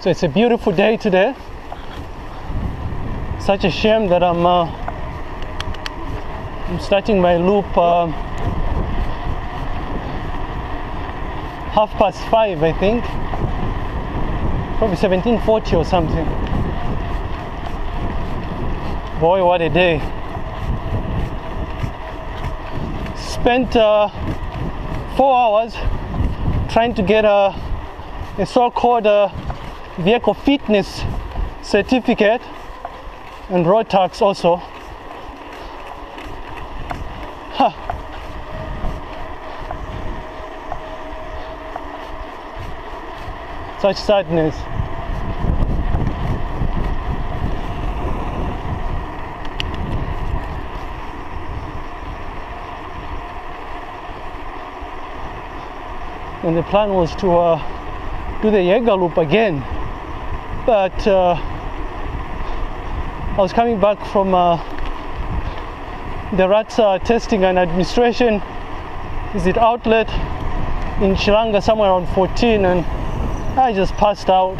So it's a beautiful day today. Such a shame that I'm starting my loop 5:30, I think. Probably 17:40 or something. Boy, what a day. Spent 4 hours trying to get a so-called vehicle fitness certificate and road tax also. Huh. Such sadness. And the plan was to do the Jaeger loop again, but I was coming back from the RATS testing and administration visit outlet in Chilanga somewhere around 14, and I just passed out.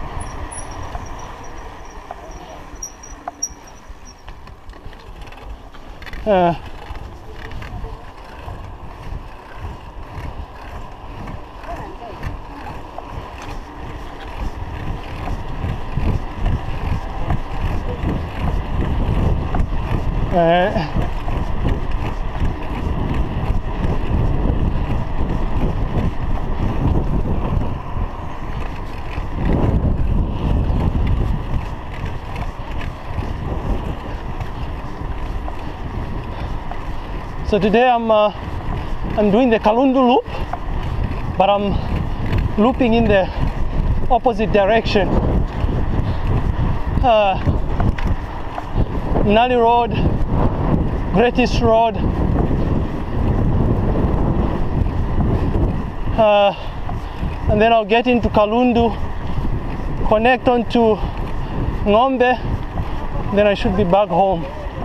So today I'm doing the Kalundu loop, but I'm looping in the opposite direction. Munali Road, Greatest Road, and then I'll get into Kalundu, connect onto Ngombe, then I should be back home.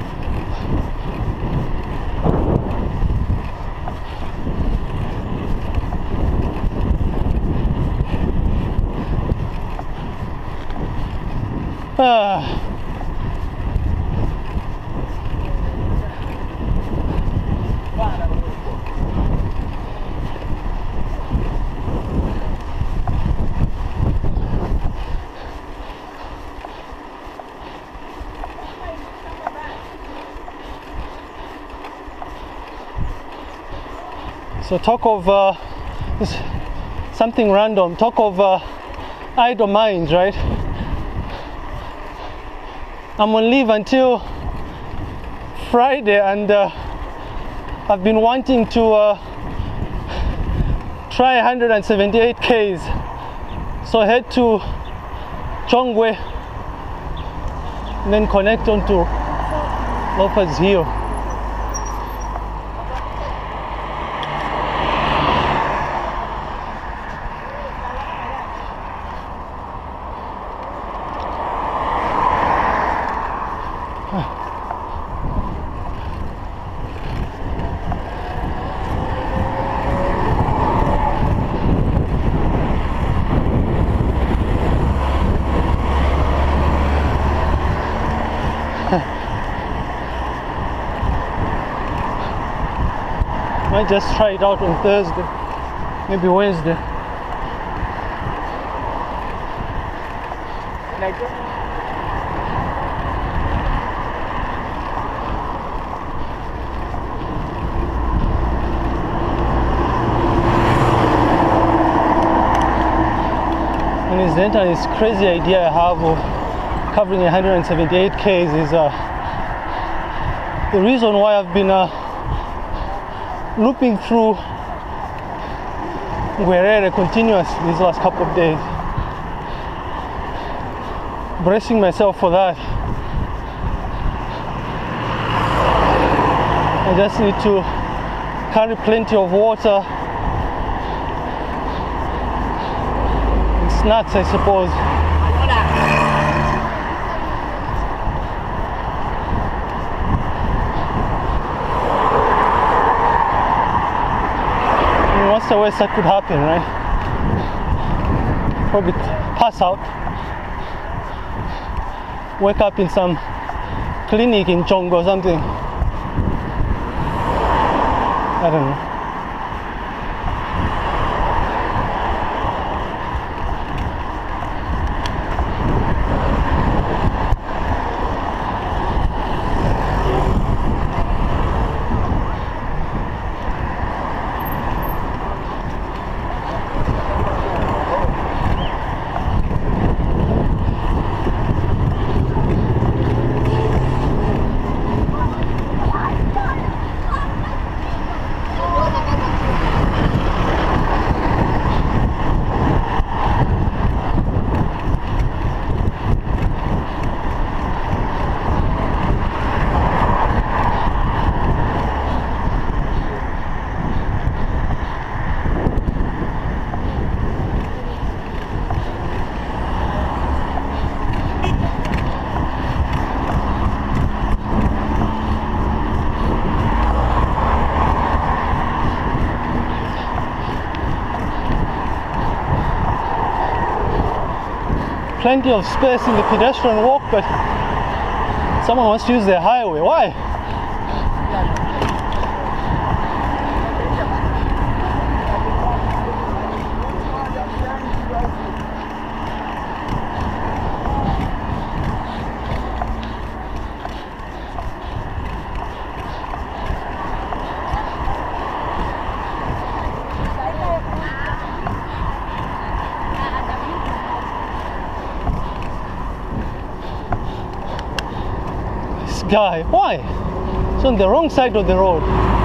So talk of something random, talk of idle minds, right? I'm on leave until Friday, and I've been wanting to try 178 Ks. So I head to Chudleigh and then connect onto Lopez Hill. Might just try it out on Thursday, maybe Wednesday. And incidentally, this crazy idea I have of covering 178 Ks is the reason why I've been looping through Guerrero continuous these last couple of days. Bracing myself for that. I just need to carry plenty of water and snacks, I suppose. What's the worst that could happen, right? Probably pass out. wake up in some clinic in Chongo or something. I don't know. Plenty of space in the pedestrian walk, but someone wants to use the highway. Why? Guy, why? It's on the wrong side of the road.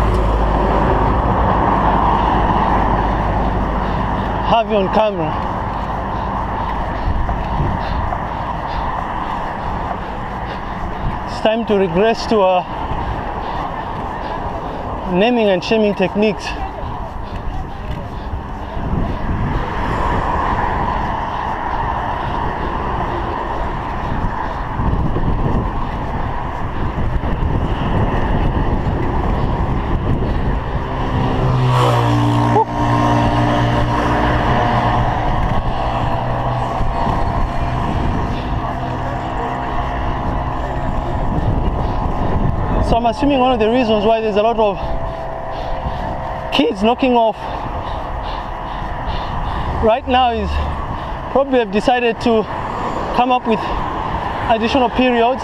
Have you on camera. It's time to regress to naming and shaming techniques. So I'm assuming one of the reasons why there's a lot of kids knocking off right now is probably have decided to come up with additional periods,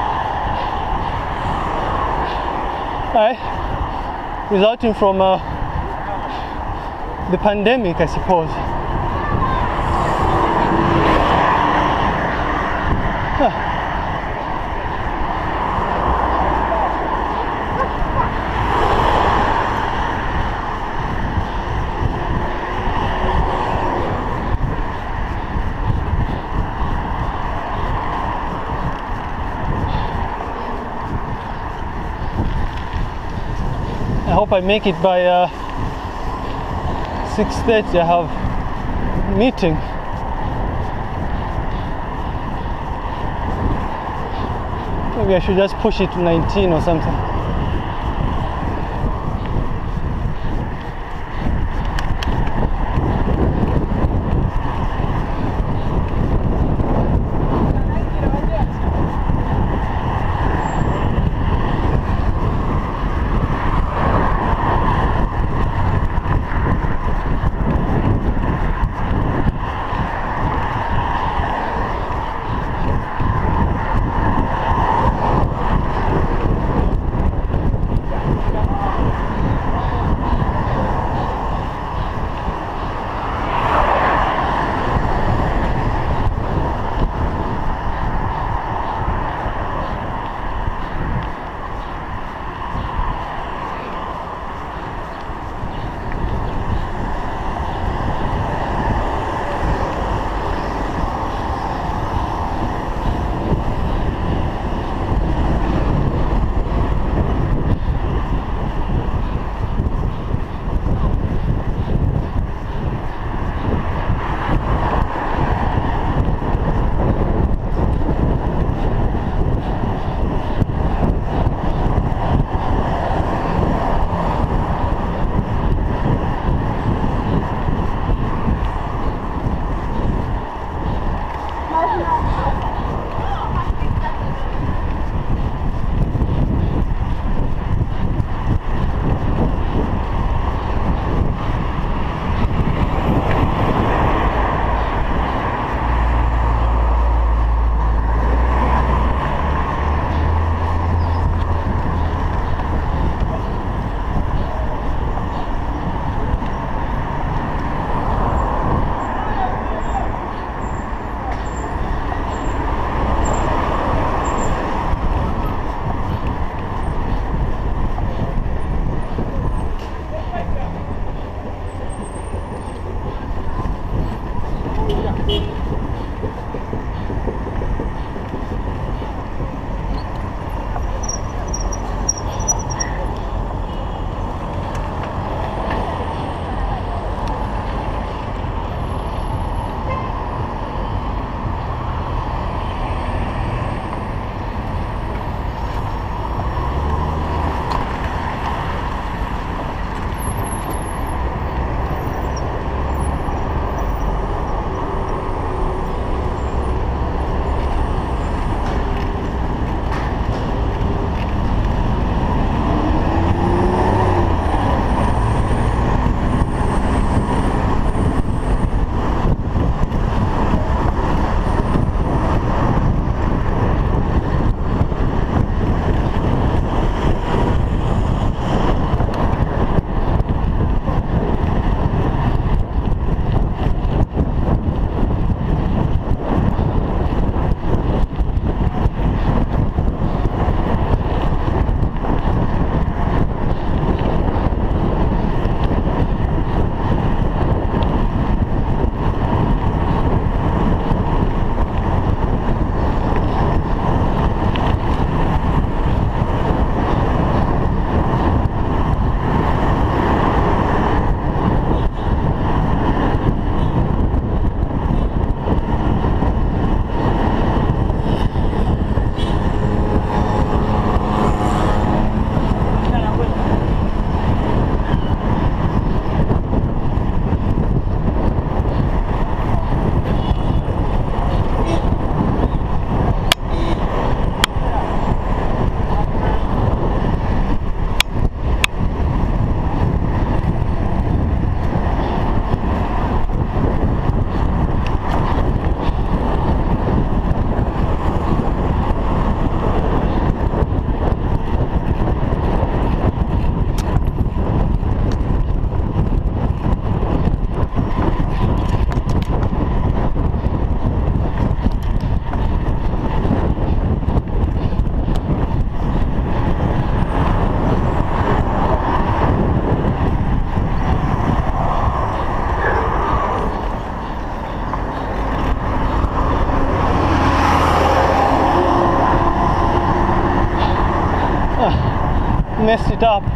right, resulting from the pandemic, I suppose. Huh. I hope I make it by 6:30. I have a meeting. Maybe I should just push it to 19 or something. messed it up.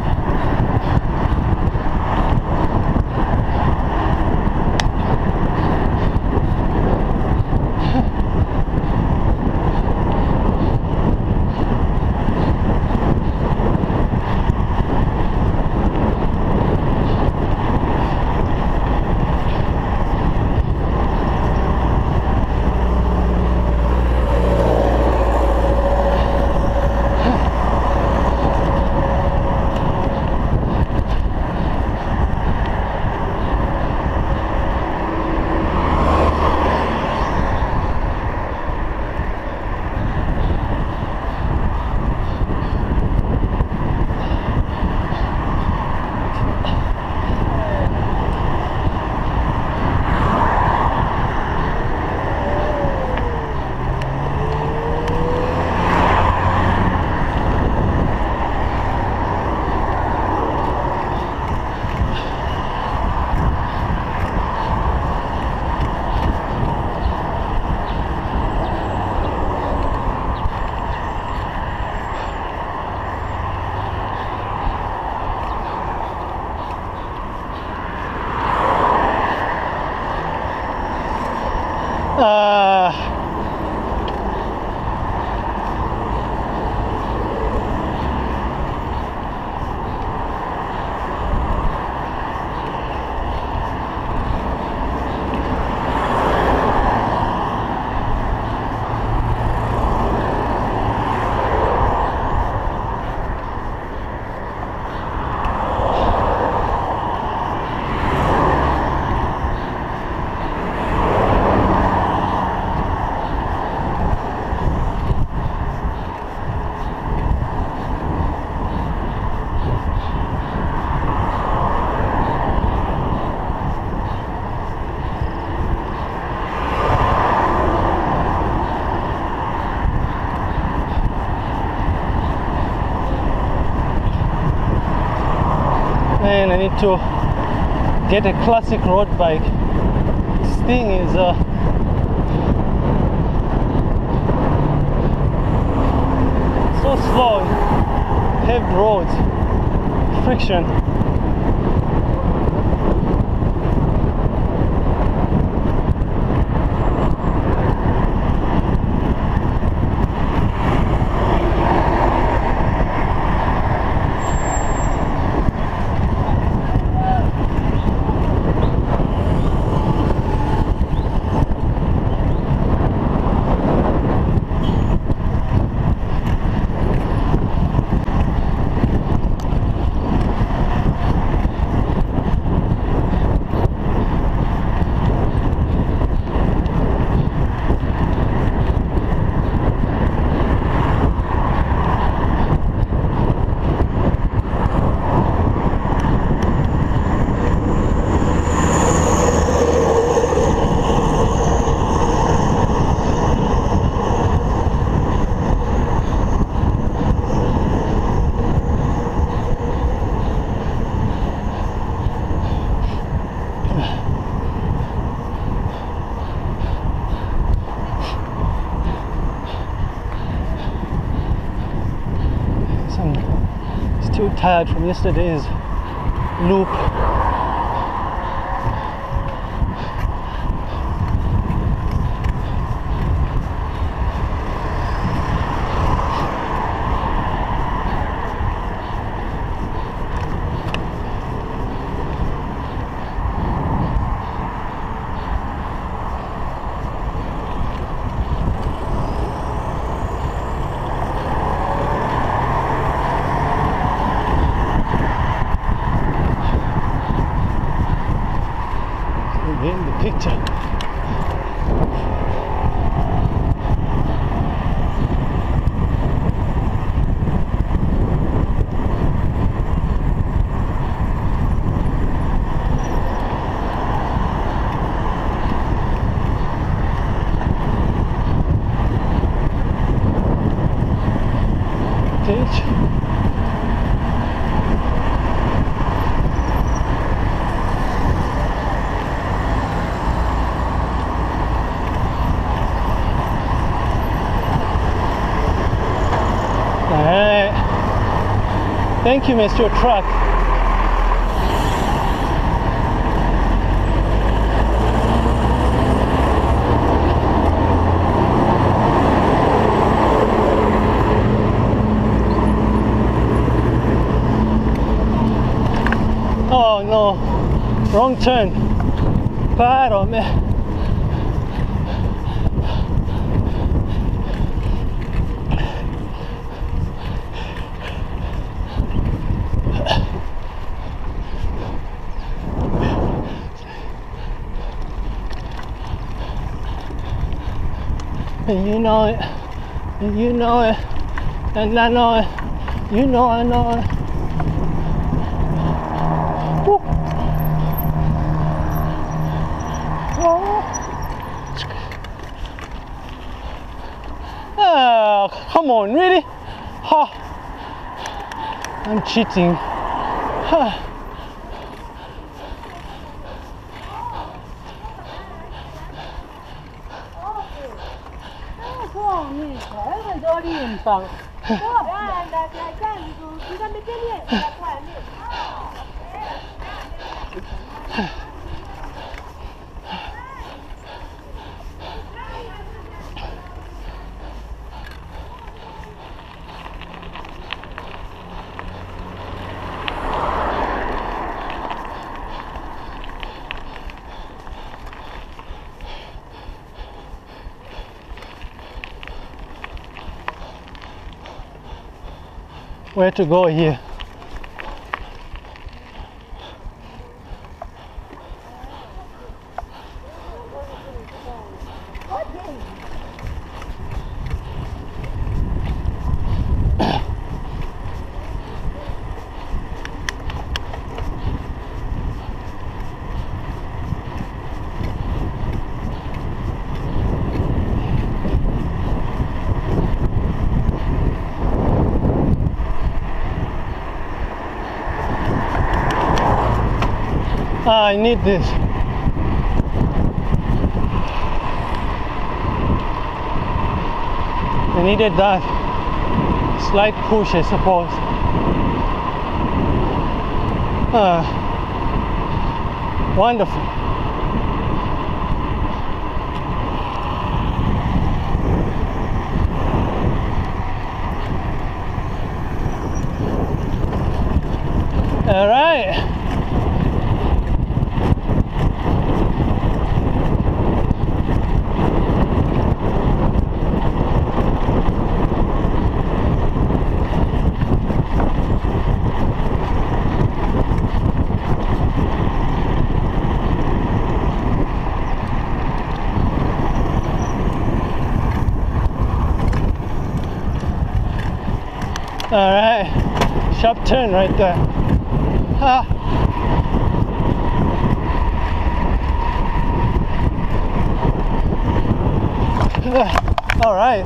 Man, I need to get a classic road bike. This thing is so slow in paved roads. Friction. Still tired from yesterday's loop. In the picture. Thank you, Mr. Truck. Oh no, wrong turn. Paro me. And you know it, and you know it, and I know it, you know I know it. Woo. Oh, come on, really? Oh, I'm cheating. Oh. Where to go here? I need this. I needed that slight push, I suppose. Wonderful. All right. All right, sharp turn right there. All right.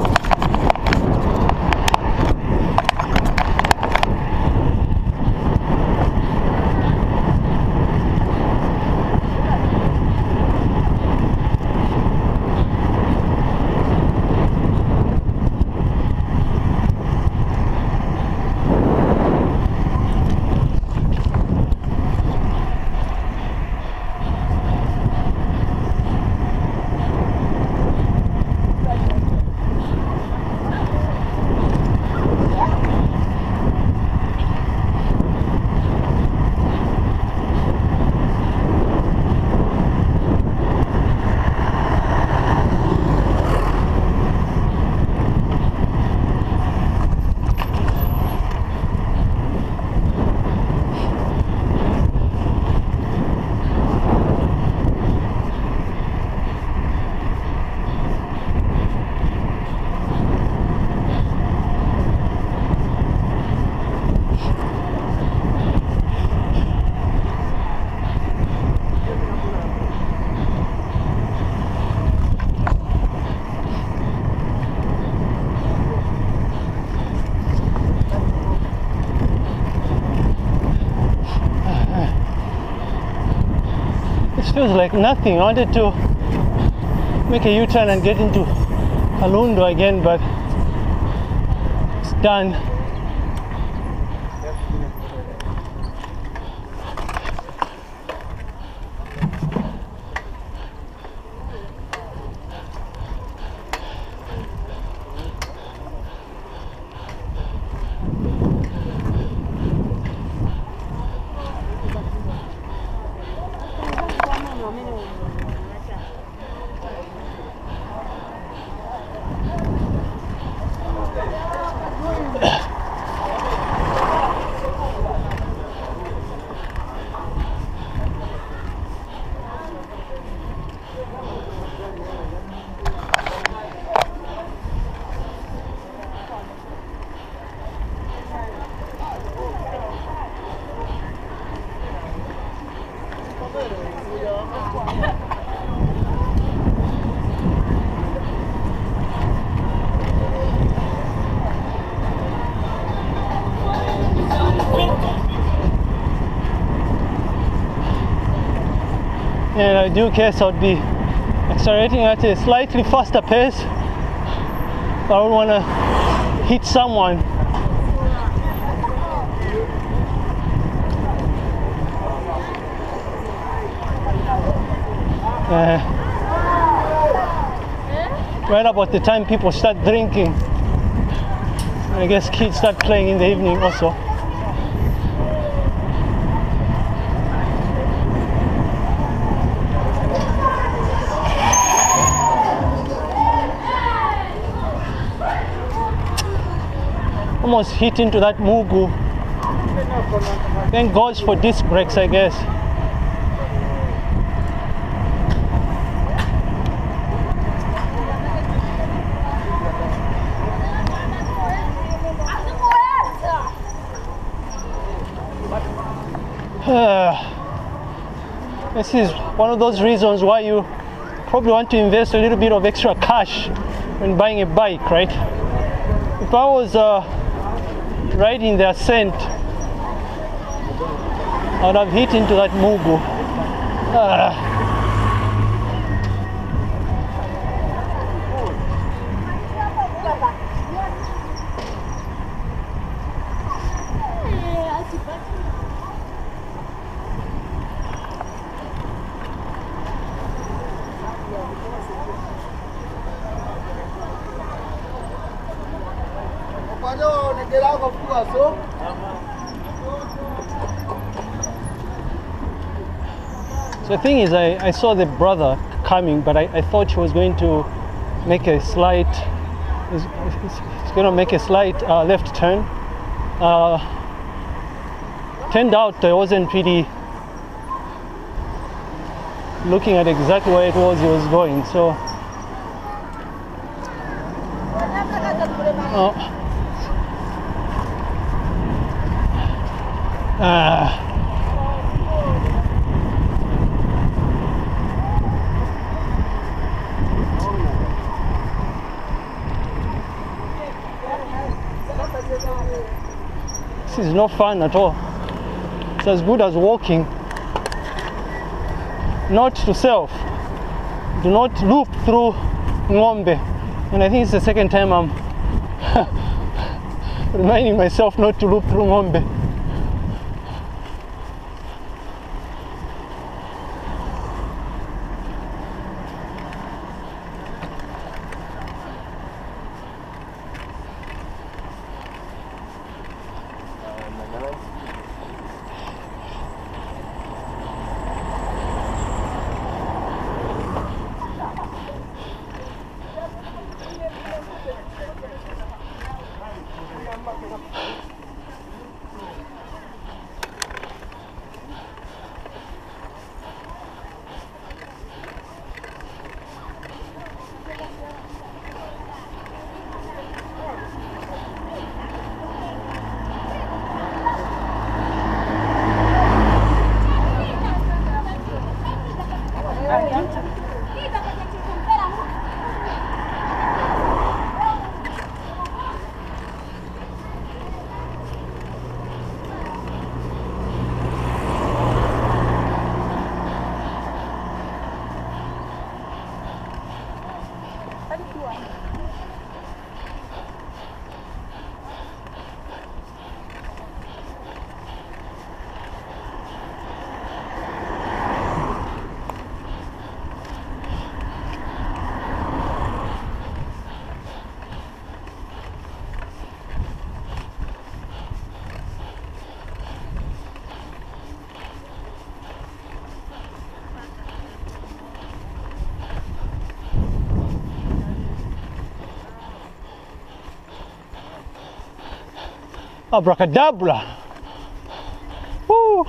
Feels like nothing. I wanted to make a U-turn and get into Kalundu again, but it's done. In an ideal case, I would be accelerating at a slightly faster pace. But I would want to hit someone. Right about the time people start drinking. I guess kids start playing in the evening also. Almost hit into that mugu. Thank God for disc brakes, I guess. This is one of those reasons why you probably want to invest a little bit of extra cash when buying a bike, right? If I was riding the ascent, I would have hit into that mugu. So the thing is, I saw the brother coming, but I thought he was going to make a slight, he's going to make a slight left turn. Turned out I wasn't really looking at exactly where it was he was going, so this is no fun at all. It's as good as walking. Note to self, do not loop through Ngombe. And I think it's the second time I'm reminding myself not to loop through Ngombe. Abracadabra. Woo.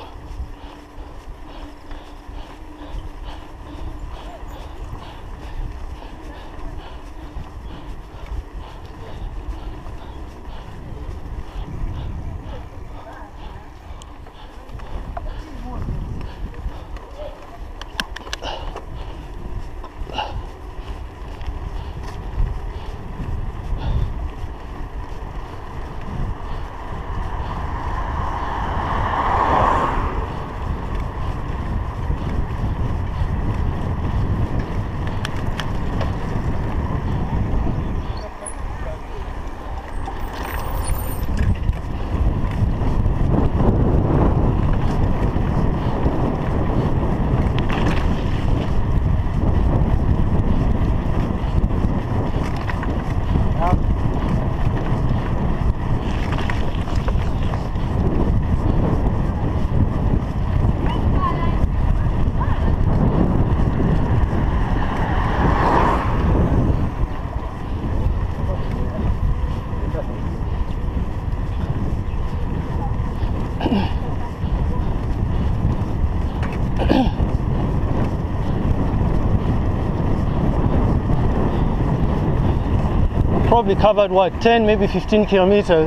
probably covered what, 10 maybe 15 kilometers,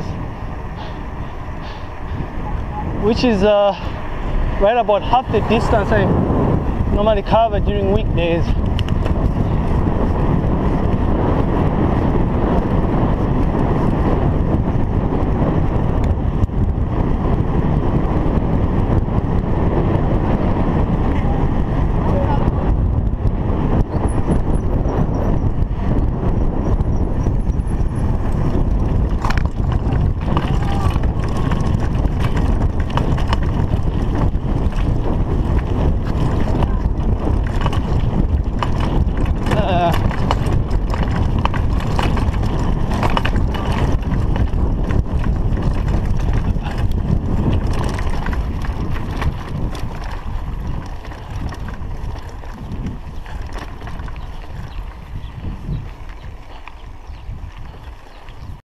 which is right about half the distance I normally cover during weekdays.